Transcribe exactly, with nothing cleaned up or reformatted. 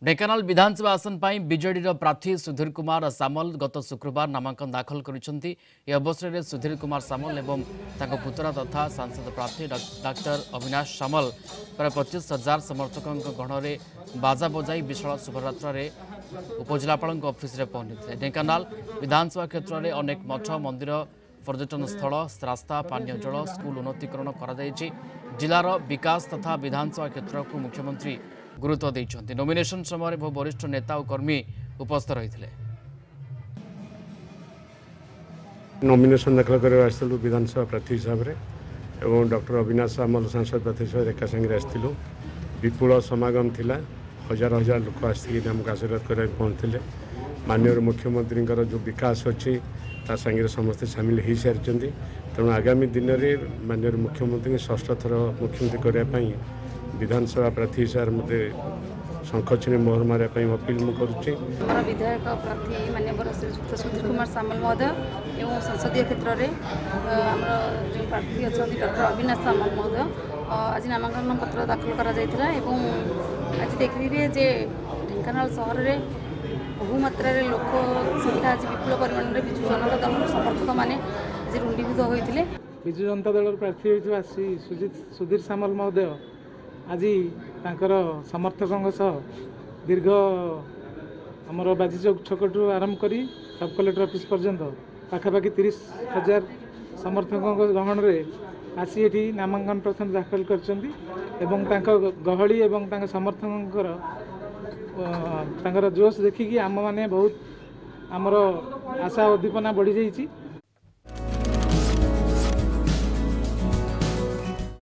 ढेंकानाल विधानसभा आसन पर बीजेडी प्रार्थी सुधीर कुमार सामल गत शुक्रवार नामांकन दाखल करिसेंती। ए अवसर में सुधीर कुमार सामल एवं ताको पुत्र तथा सांसद प्रार्थी डाक्टर अविनाश सामल प्राय पच्चीस हजार समर्थकों गण में बाजा बजाई विशाल शोभायात्रा उपजिलापाल अफिस पहुंची। ढेंकानाल विधानसभा क्षेत्र में अनेक मठ मंदिर पर्यटन स्थल रास्ता पानीय जल स्कूल उन्नतीकरण कर जिलार विकास तथा विधानसभा क्षेत्र को मुख्यमंत्री गुरुत्व देइछन्ति। नॉमिनेशन समय बहु वरिष्ठ नेता और कर्मी उपस्थित रही। नॉमिनेशन दाखल करने आसलु विधानसभा प्रार्थी हिसाब से एवं डॉक्टर अविनाश सामल सांसद प्रार्थी हिसाब से एका संगे आसलु विपुल समागम थिला। हजार हजार लोक आसिक आमको आशीर्वाद कर पहुँचते। माननीय मुख्यमंत्री जो विकास अच्छी ता संगे समस्ते सामिल हो सारी। तेणु आगामी दिन में माननीय मुख्यमंत्री षष्ठ थर मुख्यमंत्री करने विधानसभा प्रार्थी हिसाब से मत शंख चिन्ह मोहर मारे अपील मुझे विधायक प्रार्थी माननीय श्रीजुक्त सुधीर कुमार सामल महोदय एवं संसदीय क्षेत्र में आम जो प्रार्थी अच्छा डॉक्टर अविनाश सामल महोदय आज नामांकन पत्र दाखल कर आज देखिए जे ढेंकानाल सहर में बहुमात्रा लोक संख्या आज विपुल परिमाण में विजु जनता दल समर्थक मैंने आज रुंडीभूत होते। विजु जनता दल प्रार्थी श्री सुजित सुधीर सामल महोदय आज तांकर समर्थकों सह दीर्घ आमर बाजी चौक छकटू आरंभ कर सब कलेक्टर ऑफिस पर्यंत पाखापाखि तीस हजार समर्थकों गहन में आसी एटी नामांकन प्रथम दाखल कर गहली एवं समर्थकों जोश देखिकी आम मैंने बहुत आमर आशा उद्दीपना बढ़ी जाइए।